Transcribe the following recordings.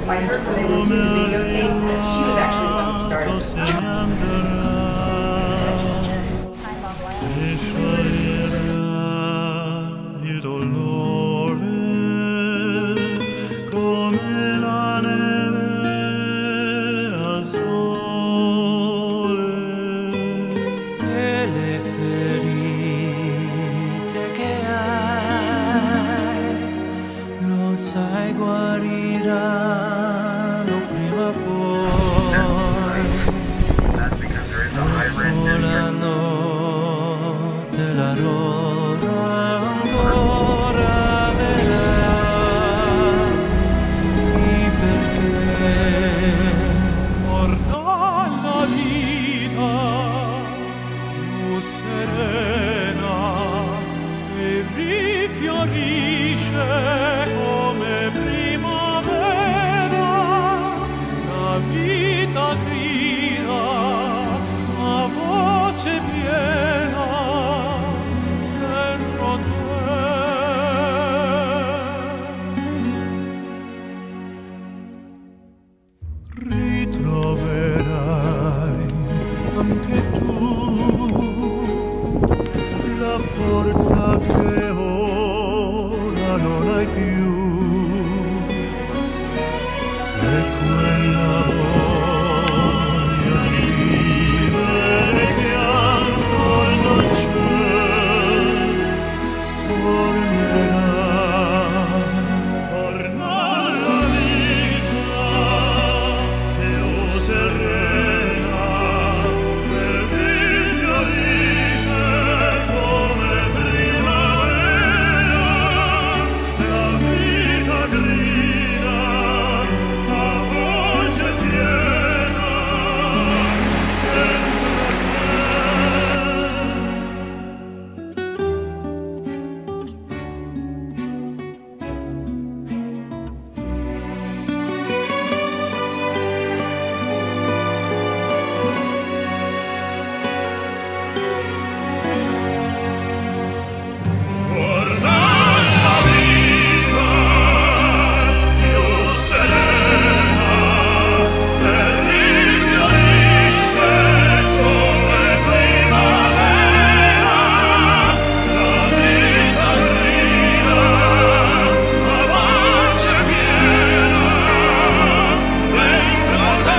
I heard when they were doing the videotape that she was actually the one that started it. Il dolore come la neve al sole e le ferite che hai lo sai guariranno prima o poi la notte l'aurora ancora verrà, sì perché porta la vita più serena e rifiorisce come primavera, la vita grida a voce piena dentro te. Ritroverai anche tu la forza che ora non hai più e quella voglia di vivere che ancora non c'è torna la vita più serena e rifiorisce come primavera, la vita grida a voce piena dentro torna la vita più serena e rifiorisce come primavera, la vita grida a voce piena dentro te.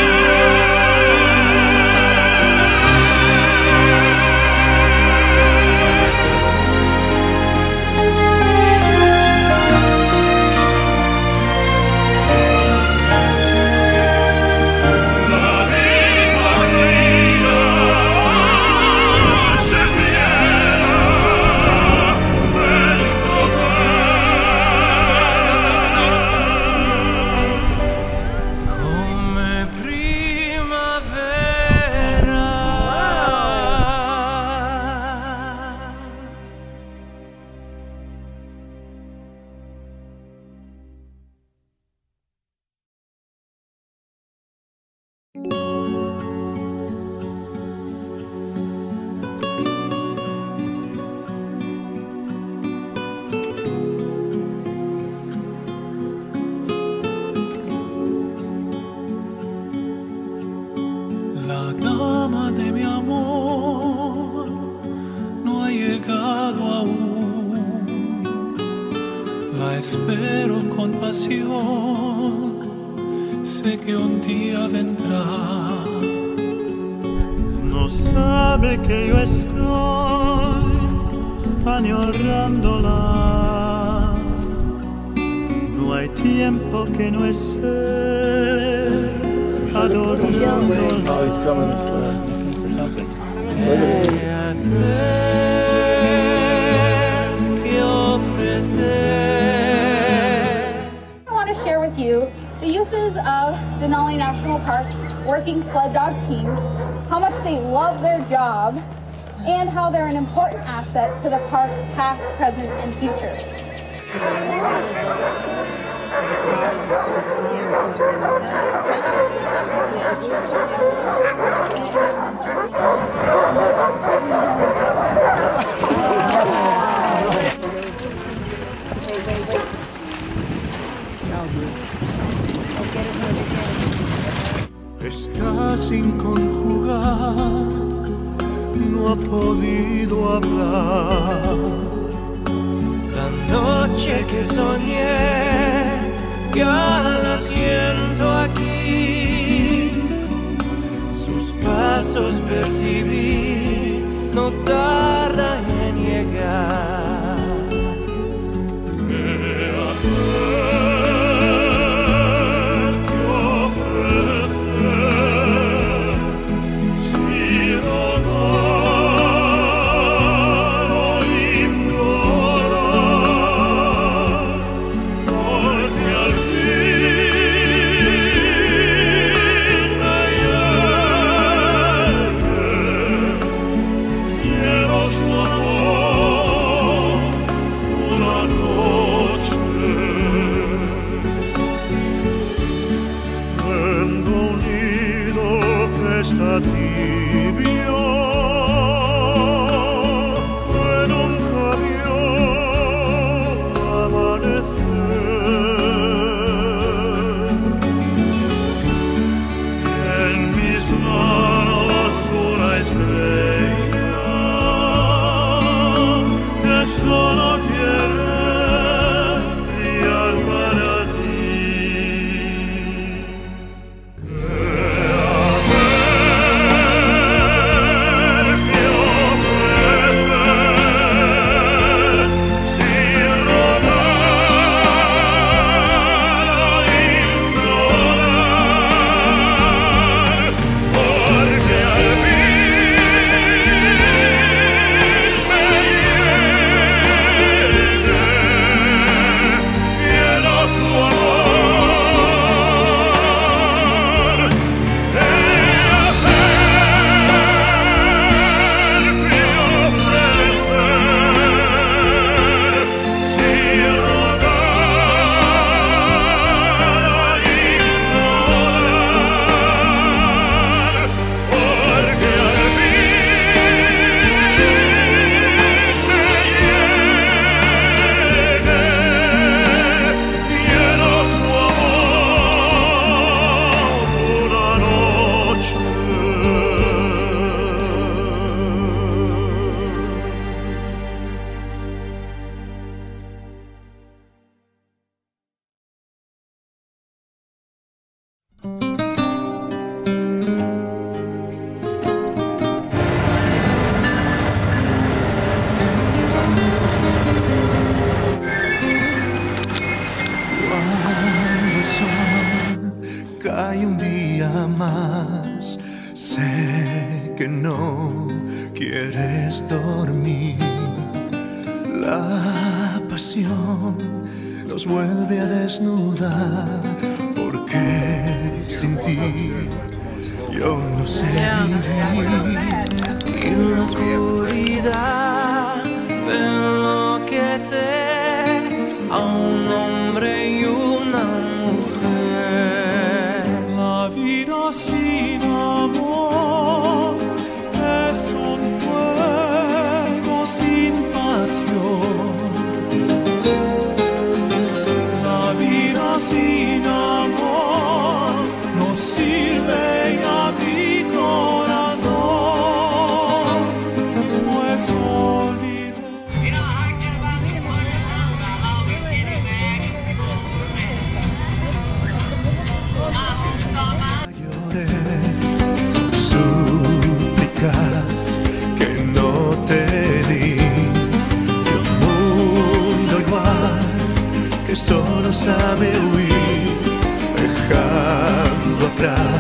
Come primavera. La dama de mi amor no ha llegado aún, la espero con pasión, sé que un día vendrá. No sabe que yo estoy añorándola, no hay tiempo que no esté adorándola. Oh, he's coming for something. I want to share with you the uses of Denali National Park's working sled dog team, how much they love their job, and how they're an important asset to the park's past, present, and future. está sin conjugar, no ha podido hablar. La noche que soñé, ya la siento aquí. Sus pasos percibí, no tarda en llegar. Cae un día más, sé que no quieres dormir. La pasión nos vuelve a desnudar, porque sin ti yo no sé vivir. Y en la oscuridad enloquecer a un hombre y una mujer. La vida sin amor es un fuego sin pasión. La vida sin amor no sirve a mi corazón, pues olvidé. Súplicas que no te di, y un mundo igual que solo sabe huir, dejando atrás